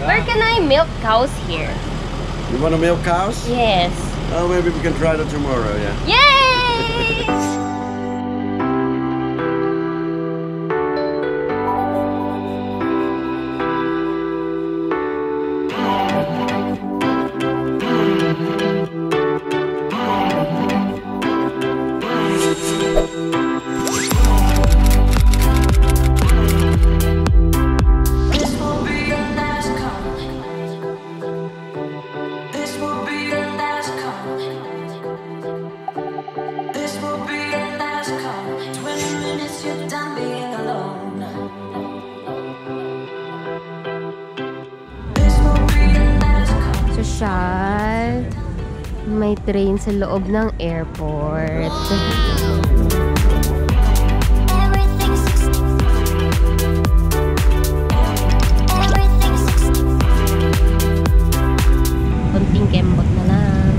Where can I milk cows here? You want to milk cows? Yes. Oh, maybe we can try that tomorrow, yeah. Yay! Sosyal. May train sa loob ng airport. Kunting kembot na lang.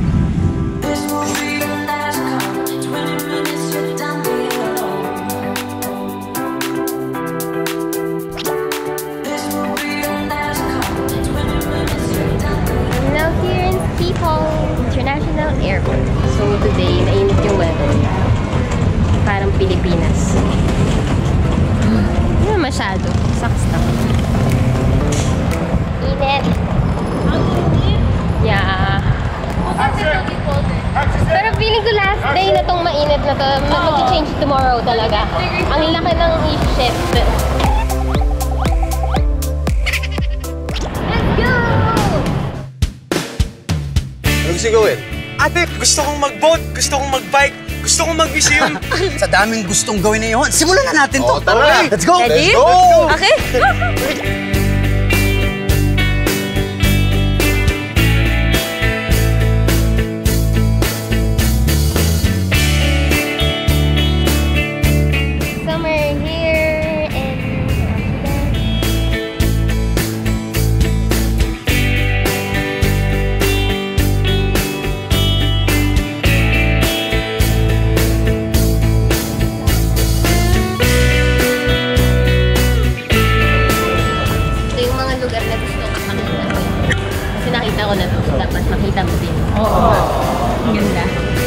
International Airport. So today, nainit yung weather. Parang Pilipinas. Hindi na masyado. Sucks lang. Init. Yeah. Pero feeling ko last day na tong mainit na to. Mag-change tomorrow talaga. Ang laki ng i-shift. Gusto gawin? Ate, gusto kong mag-boat, gusto kong mag-bike, gusto kong mag-museum. Sa daming gustong gawin na yun, simulan na natin to. Tara! Let's go! Ready? Let's go! Okay? Somewhere here and nakita ko na to. Dapat makita mo din. Oo. Ang ganda.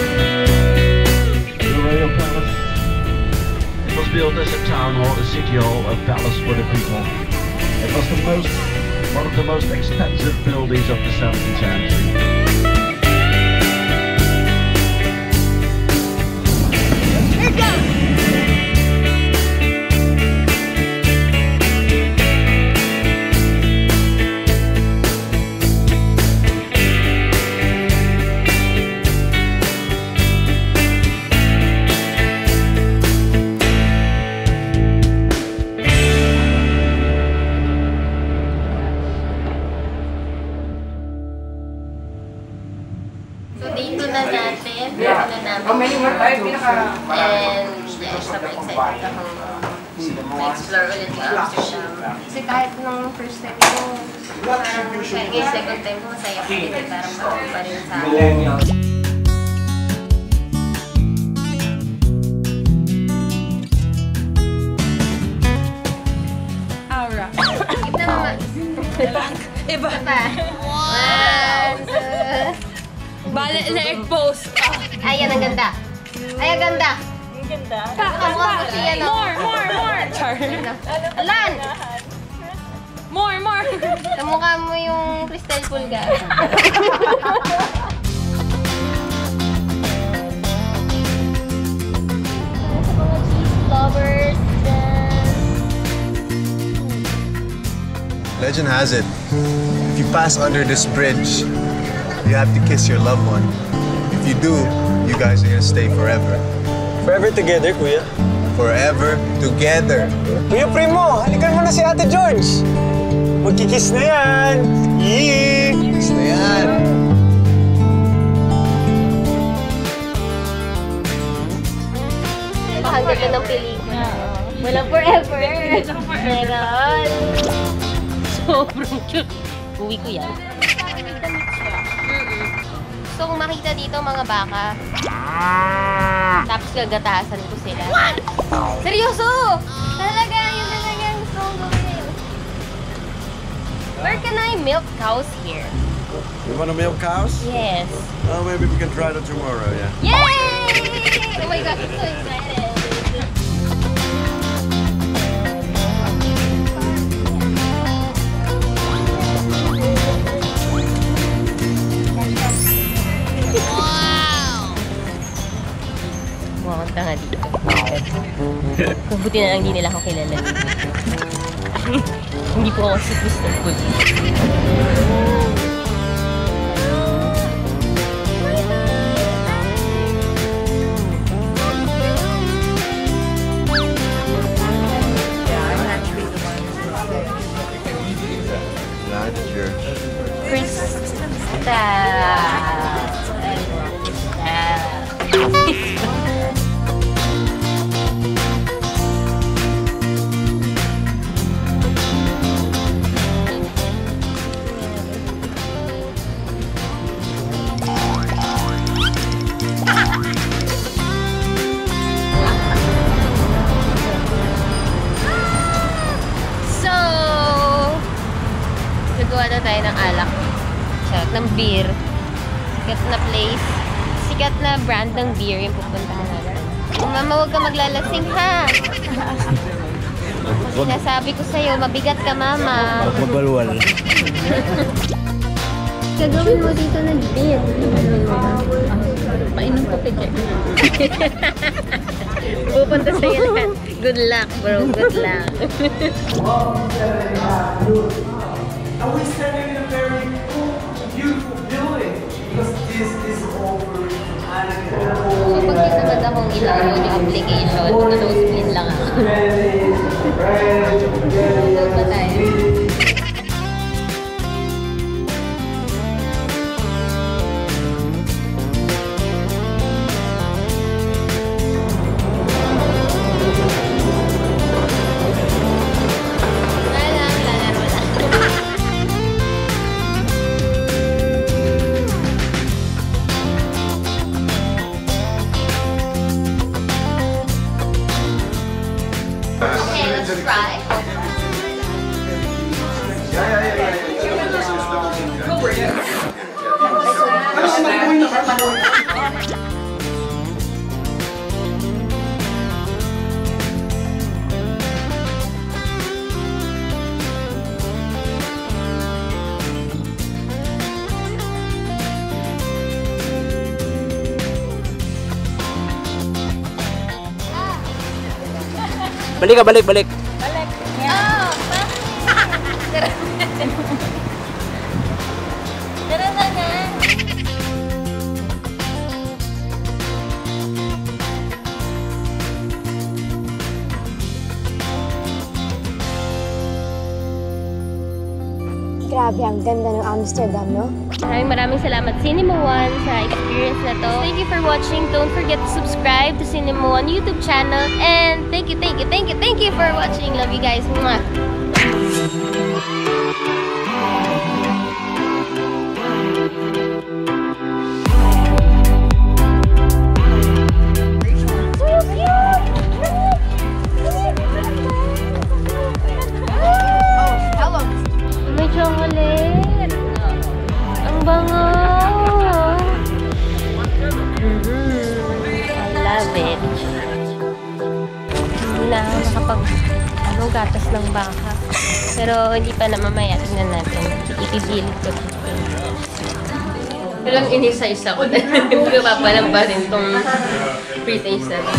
The royal palace. It was built as a town hall, a city hall, a palace for the people. It was one of the most expensive buildings of the 17th century. Here goes! So dito na natin, and super excited akong ma-explore ulit yung Amsterdam. Kasi kahit nung first time ko, kahit ngayon second time ko, masaya ko dito, parang bago pa rin sa akin. Aura. Kita naman. Iba pa. One, two. Bale, na-expose. Ayan, ang ganda. Ay, ang ganda. Ang ganda. Kamukha mo siya, no? More. Char. Alan! More. Kamukha mo yung Cristel Pulgar. Sa mga cheese lovers. Legend has it, if you pass under this bridge, you have to kiss your loved one. If you do, you guys are gonna stay forever. Forever together, kuya. Forever together. Kuya Primo, halikan mo na si Ate George. Magkikiss na yan. Yee! Kiss na yan. Ang ganda ng pelikula. Walang forever. Meron. Sobrang cute. Uwi ko yan. Gusto kong makita dito mga baka. Tapos gagatasan ko sila. Seryoso! Talaga, yun talaga yung gusto kong gawin. Where can I milk cows here? You want to milk cows? Yes. Oh, maybe we can try that tomorrow, yeah. Yay! Oh my gosh, I'm so excited. Wow, ang tanga dito. Mabuti na lang hindi nila ako kilala. Hindi po ako si Crystal Pool. Krista. Gagawa na tayo ng alak. Charot, ng beer. Sikat na place. Sikat na brand ng beer yung pupuntahan natin. Mama, huwag ka maglalasing, ha? Sinasabi ko sa'yo, mabigat ka, mama. Magbalwal. Gagawin mo dito ng beer. Painom ko kay Jack. Pupunta sa'yo lahat. Good luck, bro. Good luck. And we stand in a very cool, beautiful building because this is over. So, pag naman akong i-download yung application, nanospin lang ako. Download pa tayo. Okay, let's try. Balik ka, balik. Oh, bakit? Tara na nga. Grabe, ang ganda ng Amsterdam, no? Maraming salamat Cinema One sa experience na to. Thank you for watching. Don't forget to subscribe to Cinema One YouTube channel. And thank you for watching. Love you guys. Mwah. May chocolate. Ang bango. I love it. Hindi na ako gatas ng baka. Pero hindi pa na mamaya. Tingnan natin. Ipipilit ko. Walang inisa-isa ko. Hindi ko papalang ba rin itong pre-taste natin.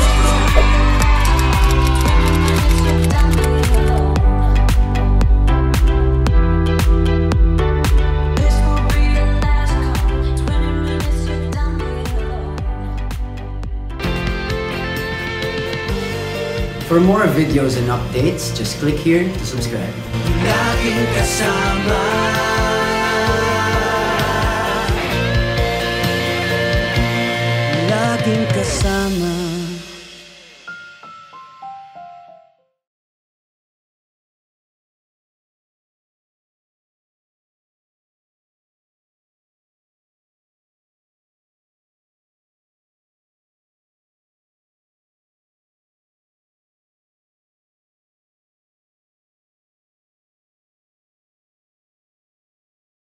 For more videos and updates, just click here to subscribe. Laging kasama. Laging kasama.